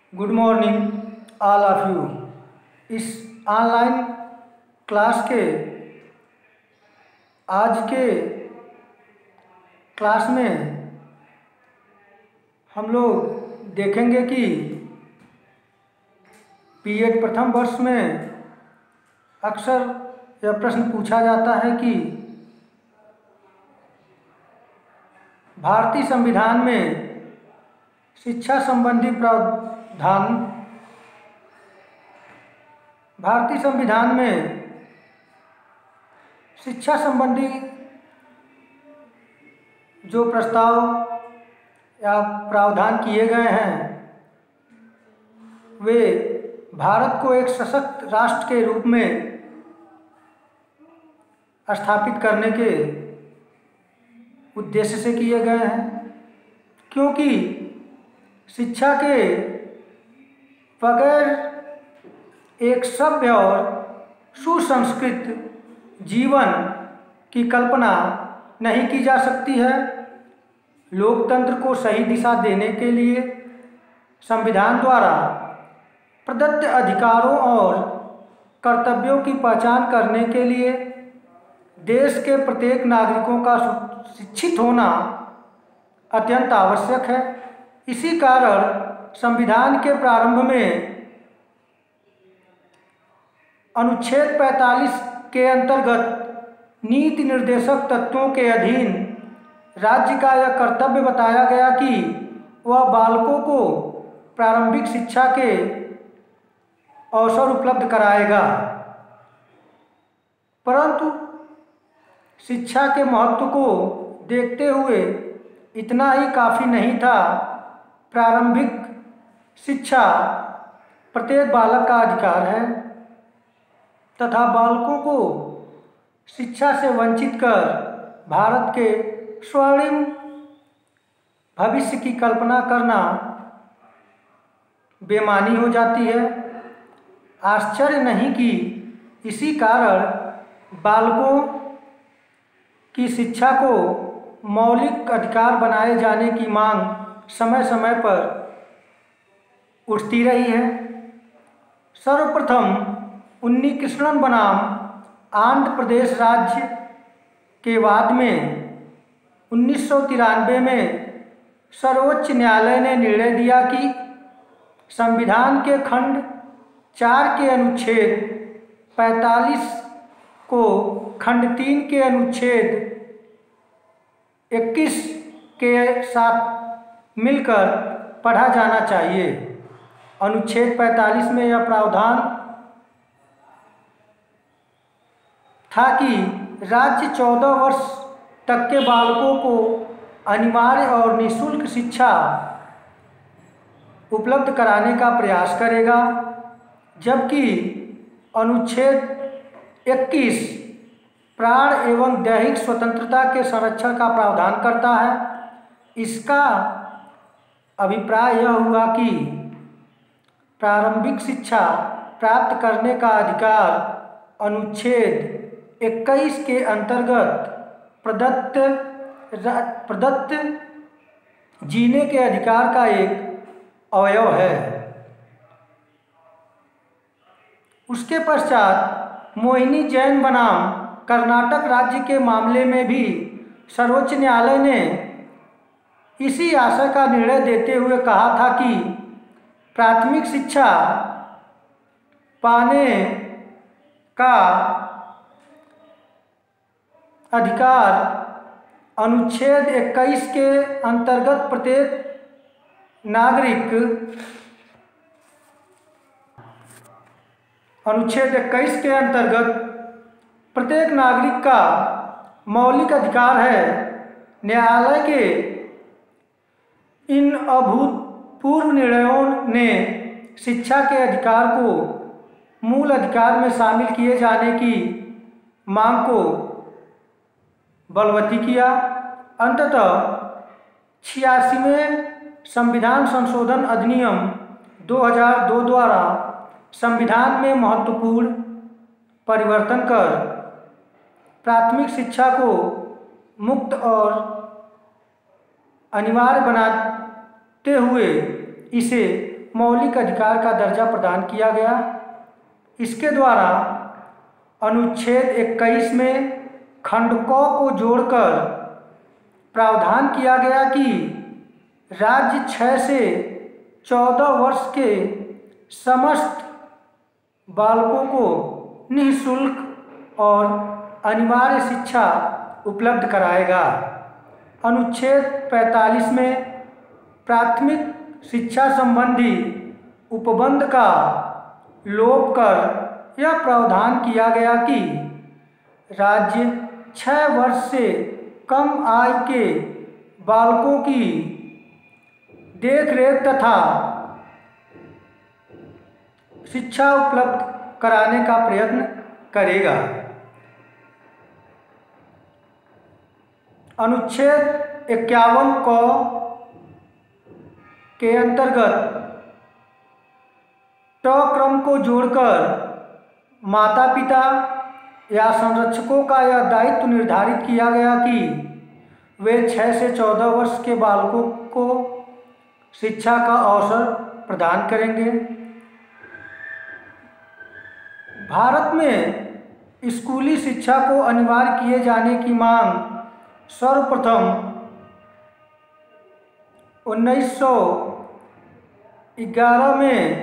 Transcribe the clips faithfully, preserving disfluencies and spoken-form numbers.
Good morning all of you. इस online class के आज के क्लास में हम लोग देखेंगे कि बीएड प्रथम वर्ष में अक्सर यह प्रश्न पूछा जाता है कि भारतीय संविधान में शिक्षा संबंधी प्रावधान भारतीय संविधान में शिक्षा संबंधी जो प्रस्ताव या प्रावधान किए गए हैं वे भारत को एक सशक्त राष्ट्र के रूप में स्थापित करने के उद्देश्य से किए गए हैं, क्योंकि शिक्षा के बगैर एक सभ्य और सुसंस्कृत जीवन की कल्पना नहीं की जा सकती है। लोकतंत्र को सही दिशा देने के लिए संविधान द्वारा प्रदत्त अधिकारों और कर्तव्यों की पहचान करने के लिए देश के प्रत्येक नागरिकों का शिक्षित होना अत्यंत आवश्यक है। इसी कारण संविधान के प्रारंभ में अनुच्छेद पैंतालीस के अंतर्गत नीति निर्देशक तत्वों के अधीन राज्य का यह कर्तव्य बताया गया कि वह बालकों को प्रारंभिक शिक्षा के अवसर उपलब्ध कराएगा। परंतु शिक्षा के महत्व को देखते हुए इतना ही काफ़ी नहीं था। प्रारंभिक शिक्षा प्रत्येक बालक का अधिकार है तथा बालकों को शिक्षा से वंचित कर भारत के स्वर्णिम भविष्य की कल्पना करना बेमानी हो जाती है। आश्चर्य नहीं कि इसी कारण बालकों की शिक्षा को मौलिक अधिकार बनाए जाने की मांग समय समय पर उठती रही है। सर्वप्रथम उन्नी कृष्णन बनाम आंध्र प्रदेश राज्य के वाद में उन्नीस सौ तिरानवे में सर्वोच्च न्यायालय ने निर्णय दिया कि संविधान के खंड चार के अनुच्छेद पैंतालीस को खंड तीन के अनुच्छेद इक्कीस के साथ मिलकर पढ़ा जाना चाहिए। अनुच्छेद पैंतालीस में यह प्रावधान था कि राज्य चौदह वर्ष तक के बालकों को अनिवार्य और निःशुल्क शिक्षा उपलब्ध कराने का प्रयास करेगा, जबकि अनुच्छेद इक्कीस प्राण एवं दैहिक स्वतंत्रता के संरक्षण का प्रावधान करता है। इसका अभिप्राय यह हुआ कि प्रारंभिक शिक्षा प्राप्त करने का अधिकार अनुच्छेद इक्कीस के अंतर्गत प्रदत्त प्रदत्त जीने के अधिकार का एक अवयव है। उसके पश्चात मोहिनी जैन बनाम कर्नाटक राज्य के मामले में भी सर्वोच्च न्यायालय ने इसी आशय का निर्णय देते हुए कहा था कि प्राथमिक शिक्षा पाने का अधिकार अनुच्छेद इक्कीस के अंतर्गत प्रत्येक नागरिक अनुच्छेद इक्कीस के अंतर्गत प्रत्येक नागरिक का मौलिक अधिकार है। न्यायालय के इन अभूतपूर्व निर्णयों ने शिक्षा के अधिकार को मूल अधिकार में शामिल किए जाने की मांग को बलवती किया। अंततः छियासीवें संविधान संशोधन अधिनियम दो हज़ार दो द्वारा संविधान में महत्वपूर्ण परिवर्तन कर प्राथमिक शिक्षा को मुक्त और अनिवार्य बनाते हुए इसे मौलिक अधिकार का दर्जा प्रदान किया गया। इसके द्वारा अनुच्छेद इक्कीस में खंड क को जोड़कर प्रावधान किया गया कि राज्य छः से चौदह वर्ष के समस्त बालकों को निःशुल्क और अनिवार्य शिक्षा उपलब्ध कराएगा। अनुच्छेद पैंतालीस में प्राथमिक शिक्षा संबंधी उपबंध का लोप कर यह प्रावधान किया गया कि राज्य छः वर्ष से कम आयु के बालकों की देखरेख तथा शिक्षा उपलब्ध कराने का प्रयत्न करेगा। अनुच्छेद इक्यावन क के अंतर्गत ट क्रम को जोड़कर माता पिता या संरक्षकों का यह दायित्व निर्धारित किया गया कि वे छः से चौदह वर्ष के बालकों को शिक्षा का अवसर प्रदान करेंगे। भारत में स्कूली शिक्षा को अनिवार्य किए जाने की मांग सर्वप्रथम उन्नीस सौ ग्यारह में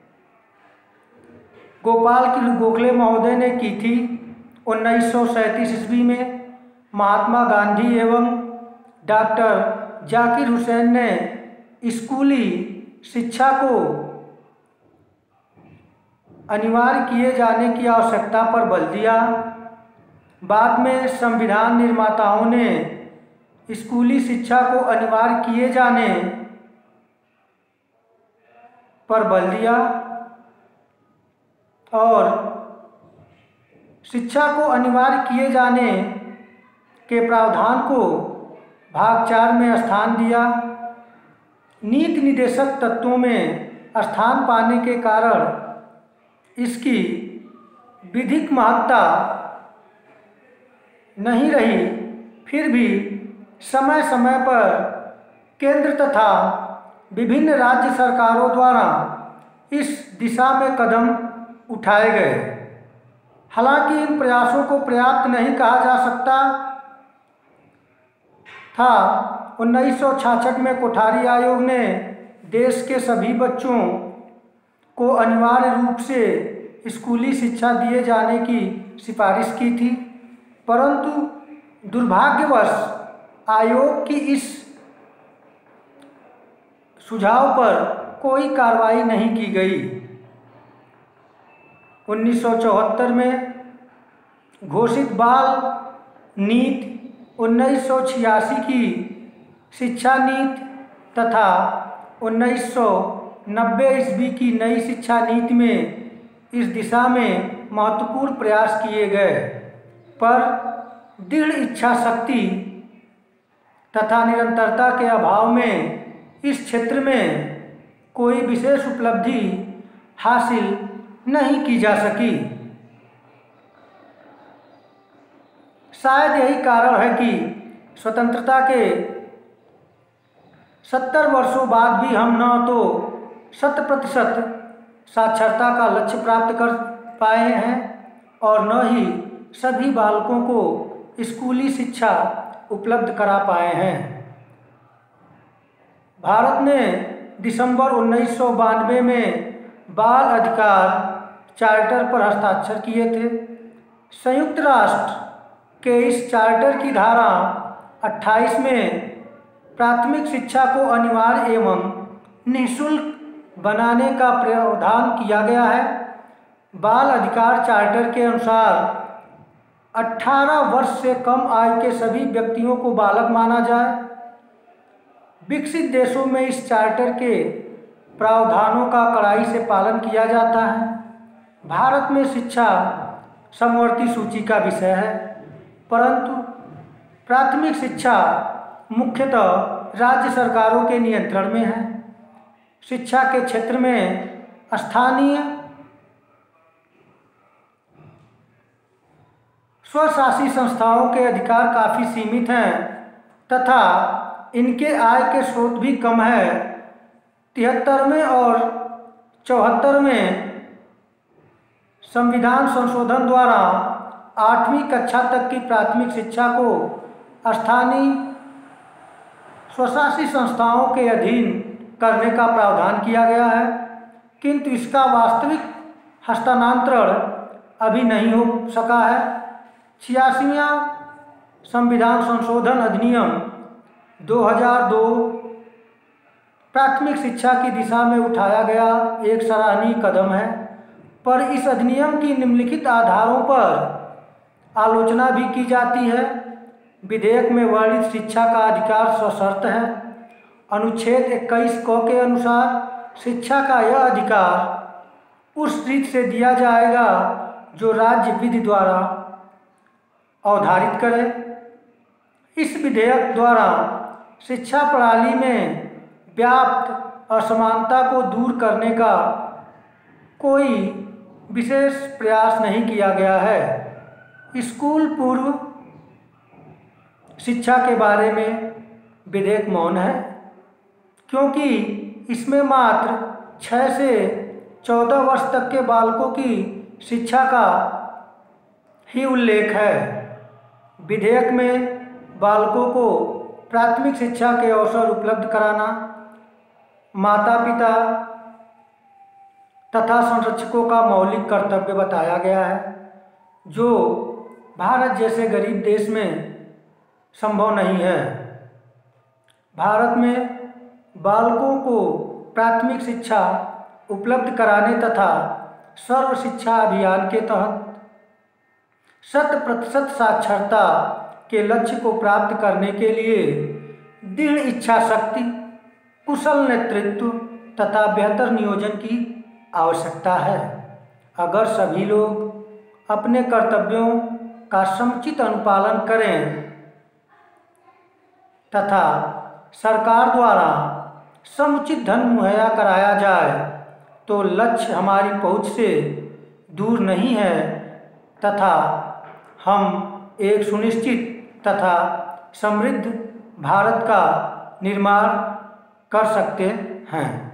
गोपाल कृष्ण गोखले महोदय ने की थी। उन्नीस सौ सैंतीस ईस्वी में महात्मा गांधी एवं डॉक्टर जाकिर हुसैन ने स्कूली शिक्षा को अनिवार्य किए जाने की आवश्यकता पर बल दिया। बाद में संविधान निर्माताओं ने स्कूली शिक्षा को अनिवार्य किए जाने पर बल दिया और शिक्षा को अनिवार्य किए जाने के प्रावधान को भाग चार में स्थान दिया। नीति निर्देशक तत्वों में स्थान पाने के कारण इसकी विधिक महत्ता नहीं रही, फिर भी समय समय पर केंद्र तथा विभिन्न राज्य सरकारों द्वारा इस दिशा में कदम उठाए गए। हालांकि इन प्रयासों को पर्याप्त नहीं कहा जा सकता था। उन्नीस सौ छियासठ में कोठारी आयोग ने देश के सभी बच्चों को अनिवार्य रूप से स्कूली शिक्षा दिए जाने की सिफारिश की थी, परंतु दुर्भाग्यवश आयोग की इस सुझाव पर कोई कार्रवाई नहीं की गई। उन्नीस सौ चौहत्तर में घोषित बाल नीति, उन्नीस सौ छियासी की शिक्षा नीति तथा उन्नीस सौ नब्बे ईस्वी की नई शिक्षा नीति में इस दिशा में महत्वपूर्ण प्रयास किए गए, पर दृढ़ इच्छा शक्ति तथा निरंतरता के अभाव में इस क्षेत्र में कोई विशेष उपलब्धि हासिल नहीं की जा सकी। शायद यही कारण है कि स्वतंत्रता के सत्तर वर्षों बाद भी हम न तो शत प्रतिशत साक्षरता का लक्ष्य प्राप्त कर पाए हैं और न ही सभी बालकों को स्कूली शिक्षा उपलब्ध करा पाए हैं। भारत ने दिसंबर उन्नीस सौ बानवे में बाल अधिकार चार्टर पर हस्ताक्षर किए थे। संयुक्त राष्ट्र के इस चार्टर की धारा अट्ठाईस में प्राथमिक शिक्षा को अनिवार्य एवं निःशुल्क बनाने का प्रावधान किया गया है। बाल अधिकार चार्टर के अनुसार अठारह वर्ष से कम आयु के सभी व्यक्तियों को बालक माना जाए। विकसित देशों में इस चार्टर के प्रावधानों का कड़ाई से पालन किया जाता है। भारत में शिक्षा समवर्ती सूची का विषय है, परंतु प्राथमिक शिक्षा मुख्यतः राज्य सरकारों के नियंत्रण में है। शिक्षा के क्षेत्र में स्थानीय स्वशासी संस्थाओं के अधिकार काफ़ी सीमित हैं तथा इनके आय के स्रोत भी कम है। तिहत्तरवें और चौहत्तर में संविधान संशोधन द्वारा आठवीं कक्षा तक की प्राथमिक शिक्षा को स्थानीय स्वशासी संस्थाओं के अधीन करने का प्रावधान किया गया है, किंतु इसका वास्तविक हस्तांतरण अभी नहीं हो सका है। छियासीवां संविधान संशोधन अधिनियम दो हज़ार दो प्राथमिक शिक्षा की दिशा में उठाया गया एक सराहनीय कदम है, पर इस अधिनियम की निम्नलिखित आधारों पर आलोचना भी की जाती है। विधेयक में वर्णित शिक्षा का अधिकार सशर्त है। अनुच्छेद इक्कीस क के अनुसार शिक्षा का यह अधिकार उस रीत से दिया जाएगा जो राज्य विधि द्वारा अवधारित करे। इस विधेयक द्वारा शिक्षा प्रणाली में व्याप्त असमानता को दूर करने का कोई विशेष प्रयास नहीं किया गया है। स्कूल पूर्व शिक्षा के बारे में विधेयक मौन है, क्योंकि इसमें मात्र छः से चौदह वर्ष तक के बालकों की शिक्षा का ही उल्लेख है। विधेयक में बालकों को प्राथमिक शिक्षा के अवसर उपलब्ध कराना माता पिता तथा संरक्षकों का मौलिक कर्तव्य बताया गया है, जो भारत जैसे गरीब देश में संभव नहीं है। भारत में बालकों को प्राथमिक शिक्षा उपलब्ध कराने तथा सर्व शिक्षा अभियान के तहत शत प्रतिशत साक्षरता के लक्ष्य को प्राप्त करने के लिए दृढ़ इच्छा शक्ति, कुशल नेतृत्व तथा बेहतर नियोजन की आवश्यकता है। अगर सभी लोग अपने कर्तव्यों का समुचित अनुपालन करें तथा सरकार द्वारा समुचित धन मुहैया कराया जाए तो लक्ष्य हमारी पहुंच से दूर नहीं है तथा हम एक सुनिश्चित तथा समृद्ध भारत का निर्माण कर सकते हैं।